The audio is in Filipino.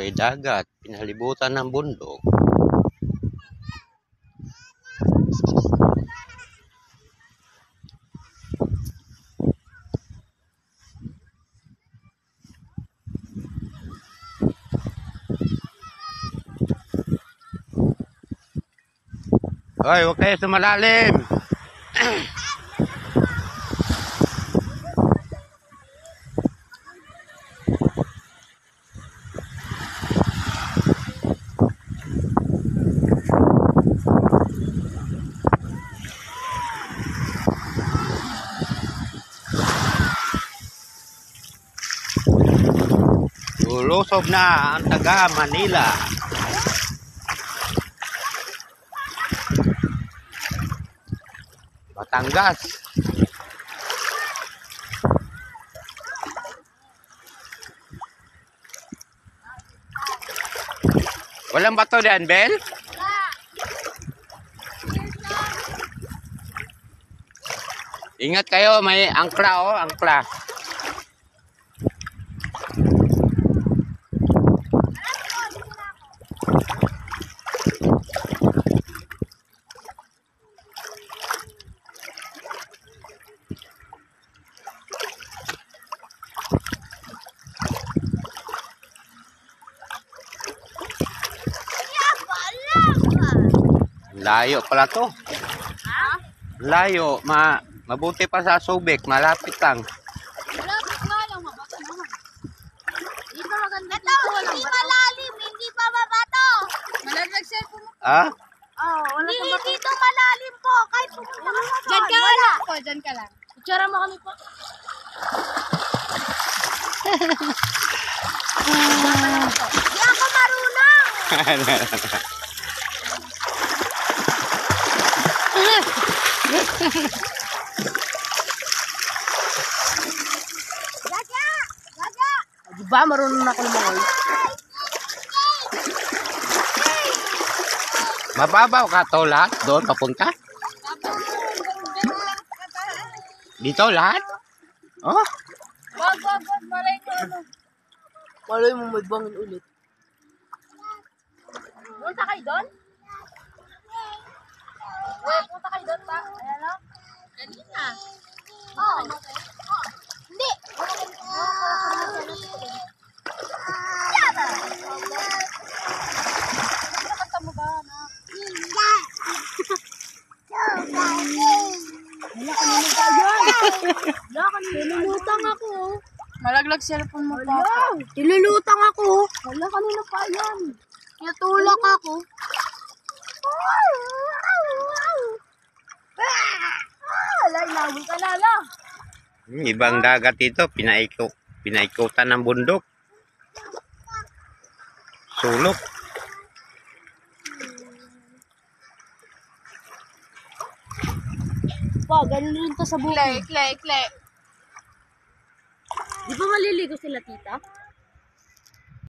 may dagat, pinalibutan ng bundok. Hoy, huwag kayo sumalalim. Lulusob na ang taga Manila. Batangas. Walang bato diyan, Bel? Ingat kayo, may angkla oh, angkla. Layo pala to. Layo, mabuti pa sa Subic, malapit lang. Malapit nga lang, mabato naman. Hindi pa maganda. Ito, hindi malalim, hindi pa mabato. Malaglag po mo. Ah? Oh, wala hindi dito malalim po, kahit pumunta ka sa dyan ka wala. Po, dyan ka lang. Itsura mo kami po. Hindi ako marunong. Gaga! Gaga! Diba marunong na ako lumangoy? Mababaw ka to lahat? Doon papunta? Dito lahat? Oh? Wag, malay ko ano. Malay mo may bangin ulit. Punta kayo doon? Uy, punta kayo doon pa. Ayan o. Kanina. Oo. Hindi. Nakanta mo ba, anak? Wala, kanina pa yan. Wala, kanina. Nilulutang ako. Malaglag cellphone mo pa. Nilulutang ako. Wala, kanina pa yan. Natulak ako. Wala, inawin ka na lang. Ibang dagat ito, pinaikutan ng bundok. Sulok. Pa, ganun rin to sa buhay. Clay. Di ba maliligo sila, tita?